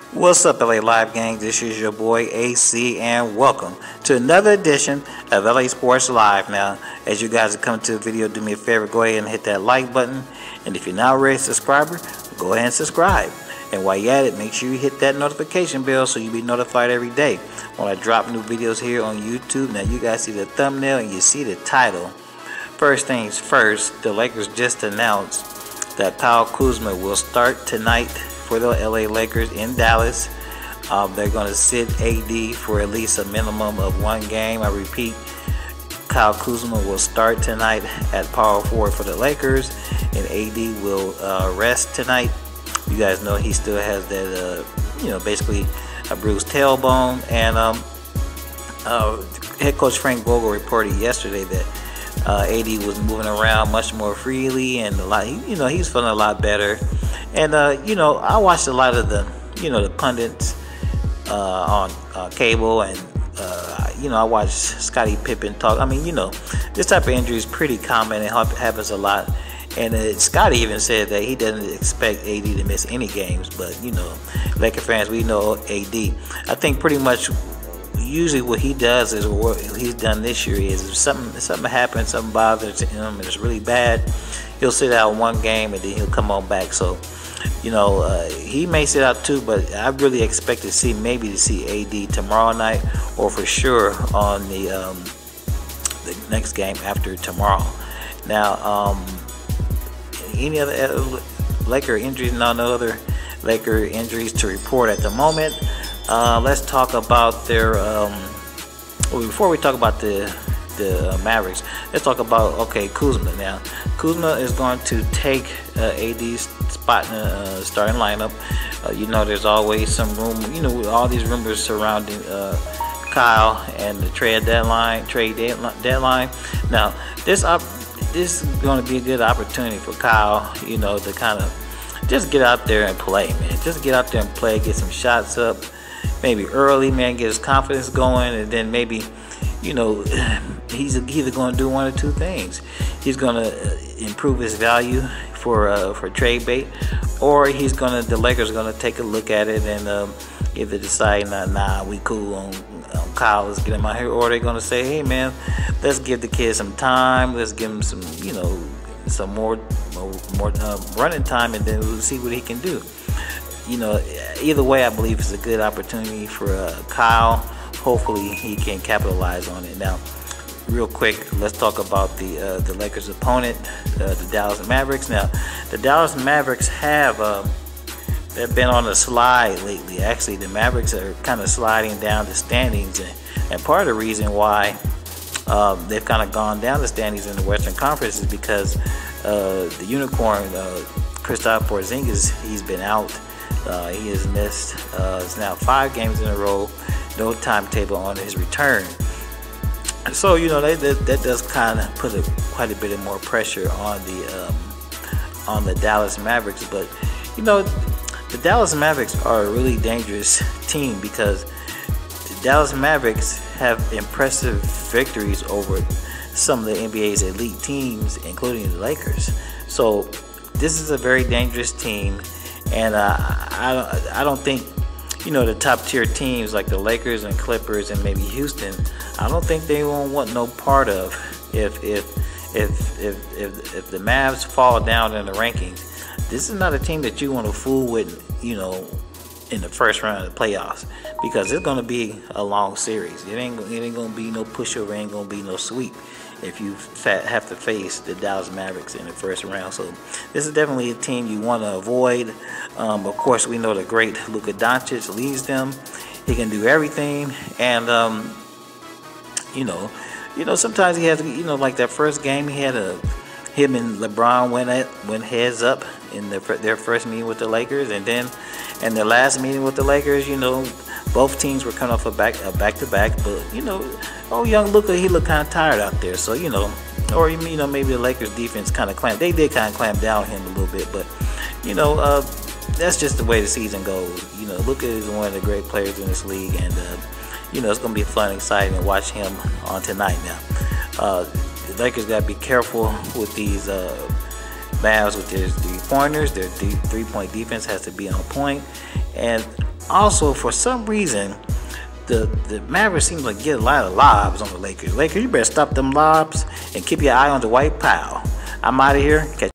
What's up, LA Live Gang? This is your boy AC, and welcome to another edition of LA Sports Live. Now, as you guys are coming to the video, do me a favor, go ahead and hit that like button. And if you're not already a subscriber, go ahead and subscribe. And while you're at it, make sure you hit that notification bell so you'll be notified every day when I drop new videos here on YouTube. Now, you guys see the thumbnail and you see the title. First things first, the Lakers just announced that Kyle Kuzma will start tonight for the LA Lakers in Dallas. They're going to sit AD for at least a minimum of one game. I repeat, Kyle Kuzma will start tonight at power forward for the Lakers, and AD will rest tonight. You guys know he still has that, basically a bruised tailbone. And head coach Frank Vogel reported yesterday that AD was moving around much more freely, and he's feeling a lot better. And I watched a lot of the pundits on cable, and I watched Scottie Pippen talk. I mean, this type of injury is pretty common and happens a lot. And Scottie even said that he doesn't expect AD to miss any games. But Laker fans, we know AD. I think pretty much usually what he does is what he's done this year is if something happens, something bothers him, and it's really bad, he'll sit out one game and then he'll come on back. So he may sit out too, but I really expect to see AD tomorrow night, or for sure on the next game after tomorrow. Now, any other Laker injuries? No other Laker injuries to report at the moment. Let's talk about their. Before we talk about the Mavericks, let's talk about Kuzma. Now, Kuzma is going to take AD's spot in the starting lineup. There's always some room. With all these rumors surrounding Kyle and the trade deadline. Now, this is going to be a good opportunity for Kyle. To kind of just get out there and play, man. Just get out there and play, get some shots up. Maybe early, man, get his confidence going, and then maybe, he's either going to do one or two things. He's going to improve his value for trade bait, or the Lakers are going to take a look at it and either decide, nah, we cool on Kyle, let's get him out here, or they're going to say, hey, man, let's give the kid some time, let's give him some, some more running time, and then we'll see what he can do. Either way, I believe it's a good opportunity for Kyle. Hopefully, he can capitalize on it. Now, real quick, let's talk about the Lakers' opponent, the Dallas Mavericks. Now, the Dallas Mavericks they've been on a slide lately. Actually, the Mavericks are kind of sliding down the standings, and part of the reason why they've kind of gone down the standings in the Western Conference is because the Unicorn, Kristaps Porzingis, he's been out. He has missed it's now 5 games in a row, no timetable on his return. So that does kind of put quite a bit of more pressure on the Dallas Mavericks. But the Dallas Mavericks are a really dangerous team because the Dallas Mavericks have impressive victories over some of the NBA's elite teams, including the Lakers. So this is a very dangerous team. And I don't think, the top tier teams like the Lakers and Clippers and maybe Houston, I don't think they won't want no part of if the Mavs fall down in the rankings. This is not a team that you want to fool with, in the first round of the playoffs, because it's going to be a long series. It ain't going to be no pushover, ain't going to be no sweep if you have to face the Dallas Mavericks in the first round. So this is definitely a team you want to avoid. Of course, we know the great Luka Doncic leads them. He can do everything, and sometimes he has, like that first game, he had him and LeBron went heads up in their first meeting with the Lakers, and then in their last meeting with the Lakers, both teams were coming off a back-to-back, but young Luka, he looked kind of tired out there. So or maybe the Lakers defense kind of clamp down on him a little bit, but that's just the way the season goes. Luka is one of the great players in this league, and it's gonna be fun and exciting to watch him on tonight. Now, the Lakers gotta be careful with these Mavs with their 3-pointers. Their 3-point defense has to be on point, and also, for some reason, the Mavericks seem to get a lot of lobs on the Lakers. Lakers, you better stop them lobs and keep your eye on the Dwight Powell. I'm out of here. Catch